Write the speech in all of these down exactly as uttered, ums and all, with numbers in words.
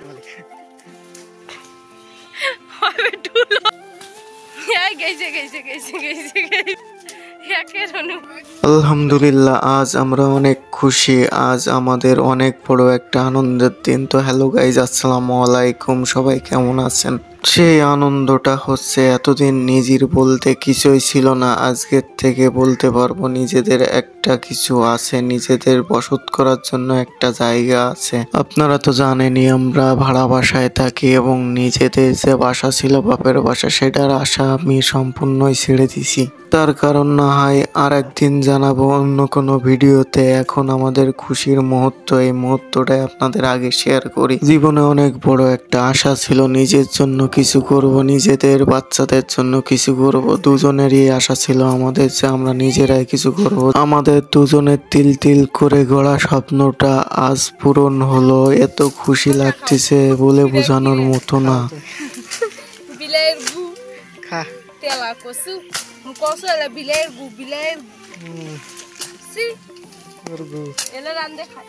আলহামদুলিল্লাহ, আজ আমরা অনেক খুশি। আজ আমাদের অনেক বড় একটা আনন্দের দিন। তো হ্যালো গাইজ, আসসালামু আলাইকুম। সবাই কেমন আছেন? সেই আনন্দটা হচ্ছে এতদিন নিজের বলতে কিছুই ছিল না, আজকের থেকে বলতে পারবো নিজেদের একটা কিছু আছে, নিজেদের বসত করার জন্য একটা জায়গা আছে। আপনারা তো জানেনই আমরা ভাড়া বাসায় থাকি এবং নিজেদের যে বাসা ছিল বাপের বাসা, সেটার আশা আমি সম্পূর্ণই ছেড়ে দিছি। তার কারণ না হয় আর একদিন জানাবো অন্য কোনো ভিডিওতে। এখন আমাদের খুশির মুহূর্ত, এই মুহূর্তটাই আপনাদের আগে শেয়ার করি। জীবনে অনেক বড় একটা আশা ছিল, নিজের জন্য কিছু করব, নিজেদের বাচ্চাদের জন্য কিছু করব। দুজনেরই আশা ছিল আমাদের যে আমরা নিজেরাই কিছু করব। আমাদের দুজনের তিল তিল করে গড়া স্বপ্নটা আজ পূরণ হলো। এত খুশি লাগতেছে বলে বোঝানোর মতো না। Tela kosu, mukoso ela biler gu biler. Si. Urgu. Ela rande khai.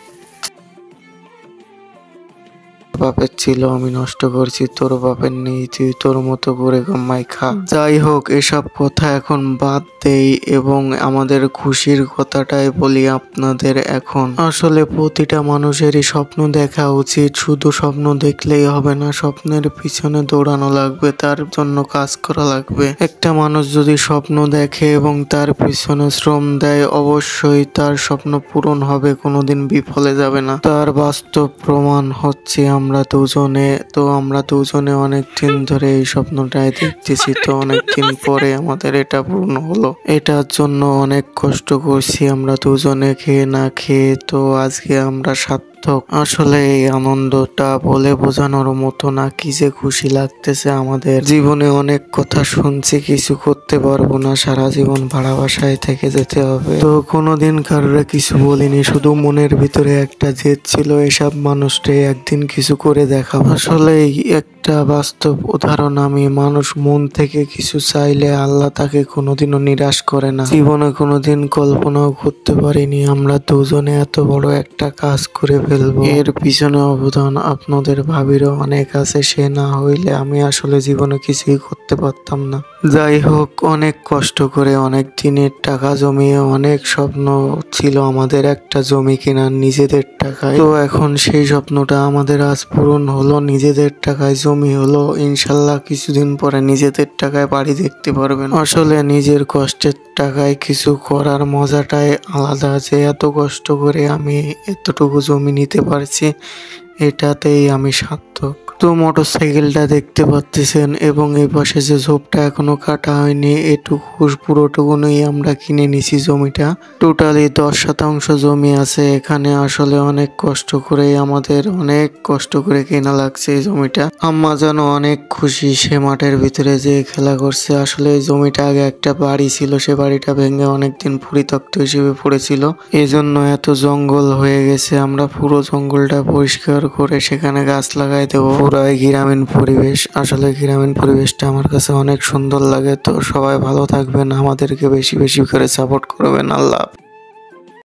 বাপের ছিল আমি নষ্ট করছি, তোর বাপের নেই, তুই তোর মতো করে কামাই খা। যাই হোক, এসব কথা এখন বাদ দেই এবং আমাদের খুশির কথাটাই বলি আপনাদের। এখন আসলে প্রতিটা মানুষেরই স্বপ্ন দেখা উচিত। শুধু স্বপ্ন দেখলেই হবে না, স্বপ্নের পিছনে দৌড়ানো লাগবে, তার জন্য কাজ করা লাগবে। একটা মানুষ যদি স্বপ্ন দেখে এবং তার পিছনে শ্রম দেয়, অবশ্যই তার স্বপ্ন পূরণ হবে, কোনোদিন বিফলে যাবে না। তার বাস্তব প্রমাণ হচ্ছে আমরা দুজনে। তো আমরা দুজনে অনেক দিন ধরে এই স্বপ্নটাই দেখতেছি, তো অনেকদিন পরে আমাদের এটা পূর্ণ হলো। এটার জন্য অনেক কষ্ট করছি আমরা দুজনে, খেয়ে না খেয়ে। তো আজকে আমরা সাত আসলে এই আনন্দটা বলে বোঝানোর মতো না, কি যে খুশি লাগতেছে আমাদের। জীবনে অনেক কথা শুনছি, কিছু করতে পারবো না, সারা জীবন ভাড়া বাসায় থেকে যেতে হবে। তো কোনোদিন কারোর কিছু বলিনি, শুধু মনের ভিতরে একটা জেদ ছিল, এসব মানুষটা একদিন কিছু করে দেখাবো। আসলে একটা বাস্তব উদাহরণ আমি। মানুষ মন থেকে কিছু চাইলে আল্লাহ তাকে কোনোদিনও নিরাশ করে না। জীবনে কোনোদিন কল্পনাও করতে পারিনি আমরা দুজনে এত বড় একটা কাজ করে ফেলবো। এর পিছনে অবদান আপনাদের ভাবিরও অনেক আছে, সে না হইলে আমি আসলে জীবনে কিছুই করতে পারতাম না। যাই হোক, অনেক কষ্ট করে অনেক দিনের টাকা জমিয়ে অনেক স্বপ্ন ছিল আমাদের একটা জমি কেনার নিজেদের টাকায়। তো এখন সেই স্বপ্নটা আমাদের আজ পূরণ হলো, নিজেদের টাকায় জমি হলো। ইনশাল্লাহ কিছুদিন পরে নিজেদের টাকায় বাড়ি দেখতে পারবেন। আসলে নিজের কষ্টের টাকায় কিছু করার মজাটাই আলাদা, যে এত কষ্ট করে আমি এতটুকু জমি নিতে পারছি, এটাতেই আমি সার্থক। তো মোটর সাইকেলটা দেখতে পাচ্ছেন এবং এই পাশে যে ঝোপটা এখনো কাটা হয়নি, এটুকু পুরোটুকুনই আমরা কিনে নিছি জমিটা। টোটালি দশ শতাংশ জমি আছে এখানে। আসলে অনেক কষ্ট করে আমাদের অনেক কষ্ট করে কেনা লাগছে এই জমিটা। আম্মা যেন অনেক খুশি, সে মাঠের ভিতরে যে খেলা করছে। আসলে এই জমিটা আগে একটা বাড়ি ছিল, সে বাড়িটা ভেঙে অনেকদিন পরিত্যক্ত হিসেবে পড়েছিল, এই জন্য এত জঙ্গল হয়ে গেছে। আমরা পুরো জঙ্গলটা পরিষ্কার করে সেখানে গাছ লাগাই দেবো। পুরাই গ্রামীণ পরিবেশ। আসলে গ্রামীণ পরিবেশটা আমার কাছে অনেক সুন্দর লাগে। তো সবাই ভালো থাকবেন, আমাদেরকে বেশি বেশি করে সাপোর্ট করবেন। আল্লাহ।